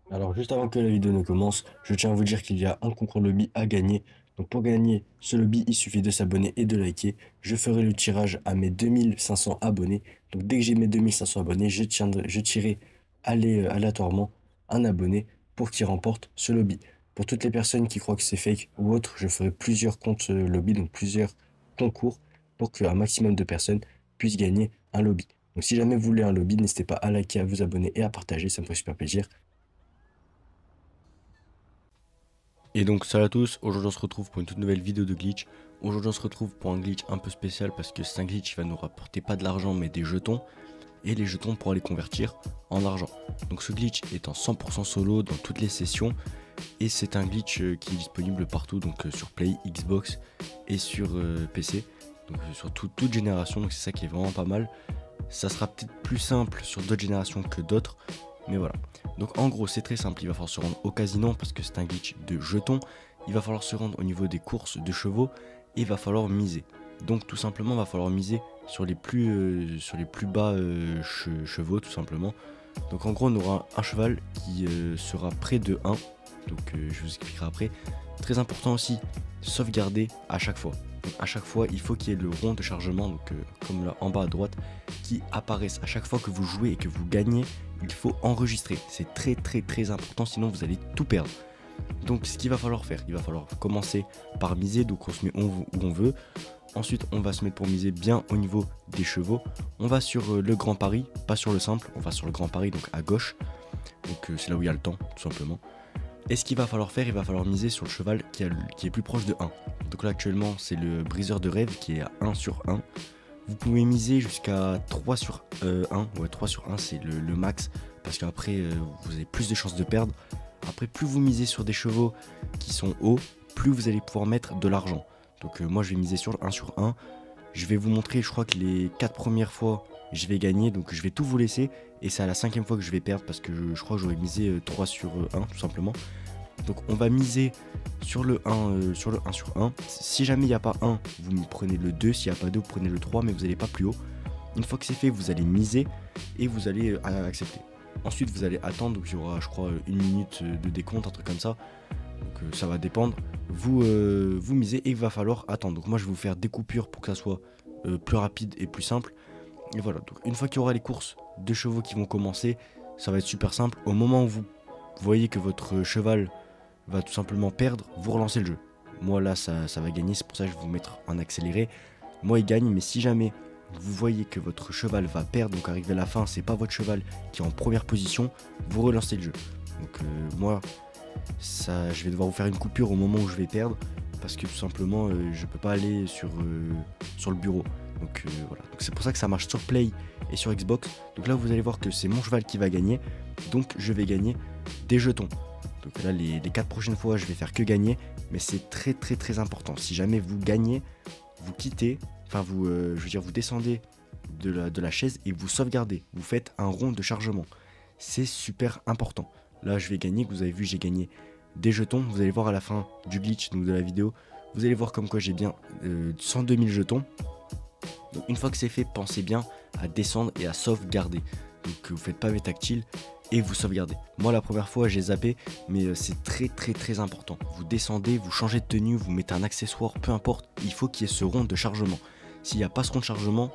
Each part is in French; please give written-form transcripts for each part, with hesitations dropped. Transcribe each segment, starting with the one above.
Alors juste avant que la vidéo ne commence, je tiens à vous dire qu'il y a un concours lobby à gagner. Donc pour gagner ce lobby, il suffit de s'abonner et de liker. Je ferai le tirage à mes 2500 abonnés. Donc dès que j'ai mes 2500 abonnés, je tirerai aléatoirement un abonné pour qu'il remporte ce lobby. Pour toutes les personnes qui croient que c'est fake ou autre, je ferai plusieurs comptes lobby, donc plusieurs concours pour qu'un maximum de personnes puissent gagner un lobby. Donc si jamais vous voulez un lobby, n'hésitez pas à liker, à vous abonner et à partager, ça me ferait super plaisir. Et donc salut à tous, aujourd'hui on se retrouve pour une toute nouvelle vidéo de glitch. Aujourd'hui on se retrouve pour un glitch un peu spécial parce que c'est un glitch qui va nous rapporter pas de l'argent mais des jetons. Et les jetons pour les convertir en argent. Donc ce glitch est en 100% solo dans toutes les sessions. Et c'est un glitch qui est disponible partout, donc sur Play, Xbox et sur PC. Donc sur toute génération, donc c'est ça qui est vraiment pas mal. Ça sera peut-être plus simple sur d'autres générations que d'autres. Mais voilà. Donc en gros c'est très simple, il va falloir se rendre au casino parce que c'est un glitch de jetons. Il va falloir se rendre au niveau des courses de chevaux et il va falloir miser. Donc tout simplement il va falloir miser sur les plus bas chevaux tout simplement. Donc en gros on aura un cheval qui sera près de 1. Donc je vous expliquerai après. Très important aussi, sauvegarder à chaque fois. Donc, à chaque fois il faut qu'il y ait le rond de chargement, donc comme là en bas à droite, qui apparaisse à chaque fois que vous jouez et que vous gagnez. Il faut enregistrer, c'est très important, sinon vous allez tout perdre. Donc ce qu'il va falloir faire, il va falloir commencer par miser, donc on se met où on veut. Ensuite on va se mettre pour miser bien au niveau des chevaux. On va sur le grand pari, pas sur le simple, on va sur le grand pari, donc à gauche. Donc c'est là où il y a le temps tout simplement. Et ce qu'il va falloir faire, il va falloir miser sur le cheval qui est plus proche de 1. Donc là actuellement c'est le briseur de rêve qui est à 1 sur 1. Vous pouvez miser jusqu'à 3 sur 1. Ouais, 3 sur 1 c'est le max. Parce qu'après vous avez plus de chances de perdre. Après plus vous misez sur des chevaux qui sont hauts, plus vous allez pouvoir mettre de l'argent. Donc moi je vais miser sur 1 sur 1. Je vais vous montrer, je crois que les 4 premières fois je vais gagner. Donc je vais tout vous laisser. Et c'est à la 5e fois que je vais perdre. Parce que je crois que j'aurais misé 3 sur 1 tout simplement. Donc on va miser sur le 1 sur 1. Si jamais il n'y a pas 1, vous prenez le 2. S'il n'y a pas 2, vous prenez le 3, mais vous n'allez pas plus haut. Une fois que c'est fait, vous allez miser et vous allez accepter. Ensuite, vous allez attendre, donc il y aura, je crois, 1 minute de décompte, un truc comme ça. Donc ça va dépendre. Vous misez et il va falloir attendre. Donc moi, je vais vous faire des coupures pour que ça soit plus rapide et plus simple. Et voilà, donc une fois qu'il y aura les courses de chevaux qui vont commencer, ça va être super simple. Au moment où vous voyez que votre cheval va tout simplement perdre, vous relancez le jeu. Moi là ça va gagner, c'est pour ça que je vais vous mettre en accéléré. Moi il gagne, mais si jamais vous voyez que votre cheval va perdre, donc arrivé à la fin, c'est pas votre cheval qui est en première position, vous relancez le jeu. Donc moi ça, je vais devoir vous faire une coupure au moment où je vais perdre, parce que tout simplement je peux pas aller sur le bureau. Donc voilà, donc c'est pour ça que ça marche sur Play et sur Xbox. Donc là vous allez voir que c'est mon cheval qui va gagner, donc je vais gagner des jetons. Donc là les 4 prochaines fois je vais faire que gagner, mais c'est très important. Si jamais vous gagnez, vous quittez, enfin vous, je veux dire vous descendez de la chaise et vous sauvegardez. Vous faites un rond de chargement. C'est super important. Là je vais gagner, que vous avez vu j'ai gagné des jetons. Vous allez voir à la fin du glitch, donc de la vidéo, vous allez voir comme quoi j'ai bien 102 000 jetons. Donc une fois que c'est fait, pensez bien à descendre et à sauvegarder. Donc vous faites pavé tactile et vous sauvegardez. Moi la première fois j'ai zappé, mais c'est très important. Vous descendez, vous changez de tenue, vous mettez un accessoire, peu importe, il faut qu'il y ait ce rond de chargement. S'il n'y a pas ce rond de chargement,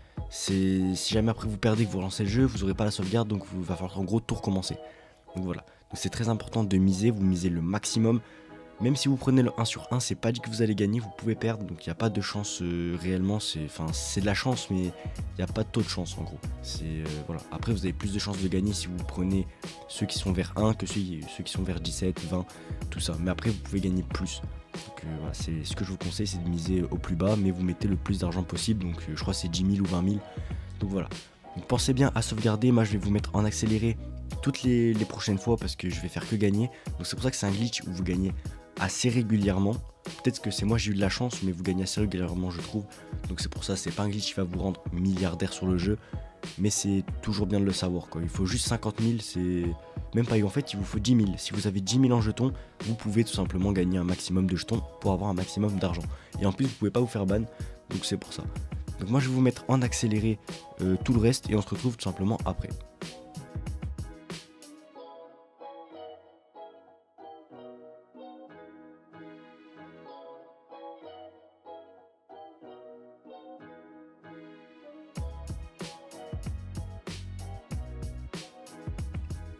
si jamais après vous perdez, que vous relancez le jeu, vous n'aurez pas la sauvegarde, donc il va falloir en gros tout recommencer. Donc voilà, donc c'est très important de miser, vous misez le maximum. Même si vous prenez le 1 sur 1, c'est pas dit que vous allez gagner, vous pouvez perdre, donc il n'y a pas de chance réellement, c'est de la chance, mais il n'y a pas de taux de chance en gros. Voilà. Après vous avez plus de chances de gagner si vous prenez ceux qui sont vers 1 que ceux qui sont vers 17, 20, tout ça. Mais après vous pouvez gagner plus. Donc voilà, c'est ce que je vous conseille, c'est de miser au plus bas, mais vous mettez le plus d'argent possible, donc je crois que c'est 10 000 ou 20 000. Donc voilà. Donc pensez bien à sauvegarder, moi je vais vous mettre en accéléré toutes les prochaines fois parce que je vais faire que gagner. Donc c'est pour ça que c'est un glitch où vous gagnez assez régulièrement. Peut-être que c'est moi j'ai eu de la chance, mais vous gagnez assez régulièrement je trouve. Donc c'est pour ça, c'est pas un glitch qui va vous rendre milliardaire sur le jeu, mais c'est toujours bien de le savoir quoi. Il faut juste 50 000, c'est même pas, en fait il vous faut 10 000. Si vous avez 10 000 en jetons, vous pouvez tout simplement gagner un maximum de jetons pour avoir un maximum d'argent. Et en plus vous pouvez pas vous faire ban, donc c'est pour ça. Donc moi je vais vous mettre en accéléré tout le reste et on se retrouve tout simplement après.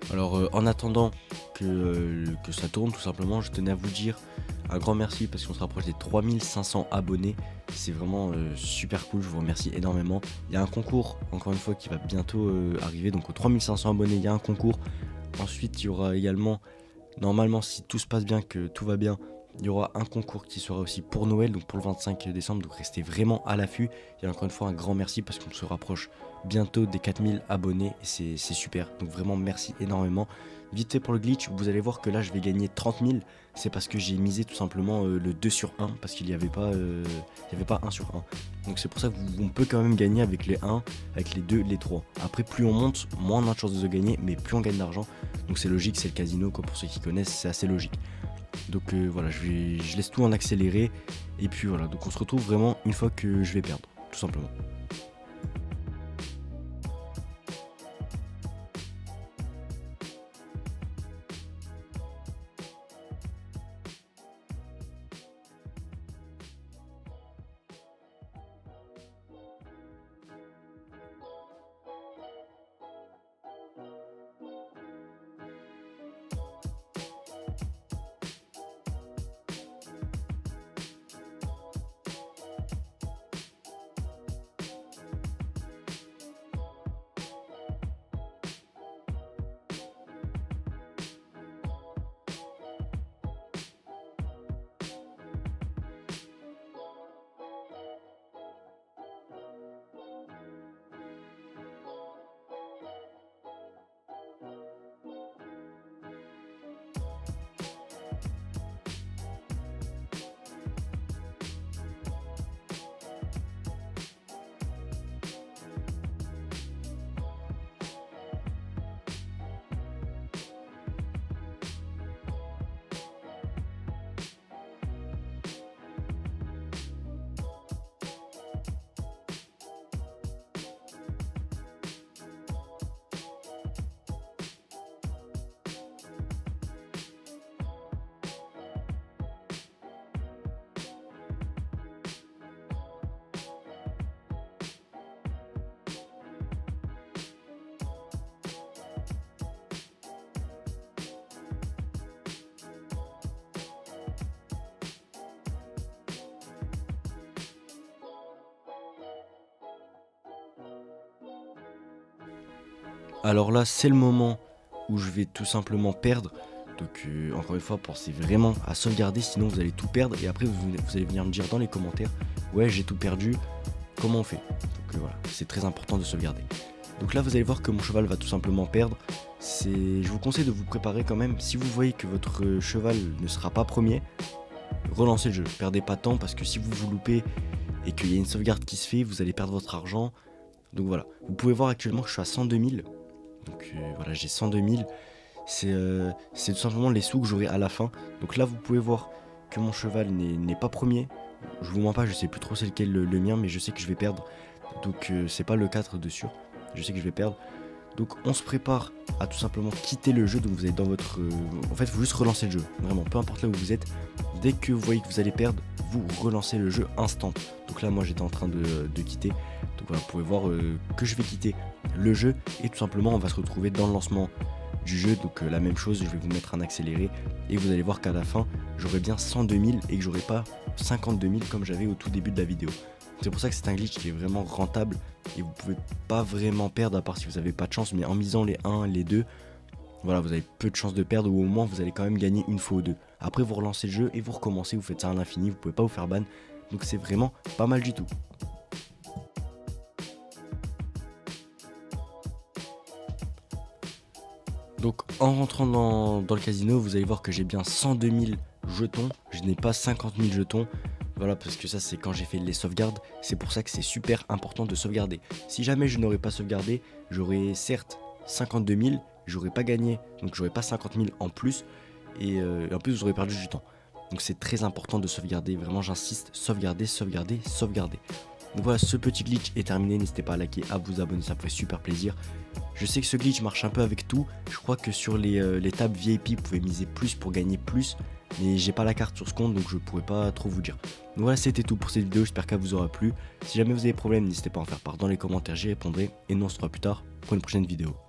Alors en attendant que ça tourne tout simplement, je tenais à vous dire un grand merci parce qu'on se rapproche des 3500 abonnés. C'est vraiment super cool, je vous remercie énormément. Il y a un concours, encore une fois, qui va bientôt arriver. Donc aux 3500 abonnés, il y a un concours. Ensuite, il y aura également, normalement, si tout se passe bien, que tout va bien, il y aura un concours qui sera aussi pour Noël, donc pour le 25 décembre. Donc restez vraiment à l'affût. Et encore une fois, un grand merci parce qu'on se rapproche bientôt des 4000 abonnés. Et c'est super. Donc vraiment, merci énormément. Vite fait pour le glitch, vous allez voir que là, je vais gagner 30 000. C'est parce que j'ai misé tout simplement le 2 sur 1 parce qu'il n'y avait pas 1 sur 1. Donc c'est pour ça qu'on peut quand même gagner avec les 1, avec les 2, les 3. Après, plus on monte, moins on a de chances de gagner, mais plus on gagne d'argent. Donc c'est logique, c'est le casino, quoi, pour ceux qui connaissent, c'est assez logique. Donc voilà, je laisse tout en accéléré. Et puis voilà, donc on se retrouve vraiment une fois que je vais perdre, tout simplement. Alors là, c'est le moment où je vais tout simplement perdre. Donc encore une fois, pensez vraiment à sauvegarder, sinon vous allez tout perdre. Et après, vous allez venir me dire dans les commentaires, ouais, j'ai tout perdu, comment on fait? Donc voilà, c'est très important de sauvegarder. Donc là, vous allez voir que mon cheval va tout simplement perdre. Je vous conseille de vous préparer quand même. Si vous voyez que votre cheval ne sera pas premier, relancez le jeu. Perdez pas de temps parce que si vous vous loupez et qu'il y a une sauvegarde qui se fait, vous allez perdre votre argent. Donc voilà, vous pouvez voir actuellement que je suis à 102 000. Donc voilà, j'ai 102 000. C'est tout simplement les sous que j'aurai à la fin. Donc là, vous pouvez voir que mon cheval n'est pas premier. Je vous mens pas, je sais plus trop c'est lequel le mien, mais je sais que je vais perdre. Donc c'est pas le 4 de sûr. Je sais que je vais perdre. Donc on se prépare à tout simplement quitter le jeu. Donc vous êtes dans votre... en fait, il faut juste relancer le jeu. Vraiment, peu importe là où vous êtes. Dès que vous voyez que vous allez perdre, vous relancez le jeu instant. Donc là, moi, j'étais en train de quitter. Donc voilà, vous pouvez voir que je vais quitter le jeu. Et tout simplement, on va se retrouver dans le lancement du jeu. Donc la même chose, je vais vous mettre un accéléré. Et vous allez voir qu'à la fin, j'aurai bien 102 000 et que j'aurai pas 52 000 comme j'avais au tout début de la vidéo. C'est pour ça que c'est un glitch qui est vraiment rentable et vous pouvez pas vraiment perdre à part si vous avez pas de chance, mais en misant les 1, les 2, voilà, vous avez peu de chances de perdre ou au moins vous allez quand même gagner une fois ou deux. Après vous relancez le jeu et vous recommencez, vous faites ça à l'infini, vous pouvez pas vous faire ban, donc c'est vraiment pas mal du tout. Donc en rentrant dans le casino, vous allez voir que j'ai bien 102 000 jetons, je n'ai pas 50 000 jetons. Voilà, parce que ça c'est quand j'ai fait les sauvegardes, c'est pour ça que c'est super important de sauvegarder. Si jamais je n'aurais pas sauvegardé, j'aurais certes 52 000, j'aurais pas gagné, donc j'aurais pas 50 000 en plus, et en plus j'aurais perdu du temps. Donc c'est très important de sauvegarder, vraiment j'insiste, sauvegarder, sauvegarder, sauvegarder. Donc voilà, ce petit glitch est terminé, n'hésitez pas à liker, à vous abonner, ça me fait super plaisir. Je sais que ce glitch marche un peu avec tout, je crois que sur les tables VIP, vous pouvez miser plus pour gagner plus, mais j'ai pas la carte sur ce compte, donc je pourrais pas trop vous dire. Donc voilà, c'était tout pour cette vidéo, j'espère qu'elle vous aura plu. Si jamais vous avez des problèmes, n'hésitez pas à en faire part dans les commentaires, j'y répondrai, et nous on se revoit plus tard pour une prochaine vidéo.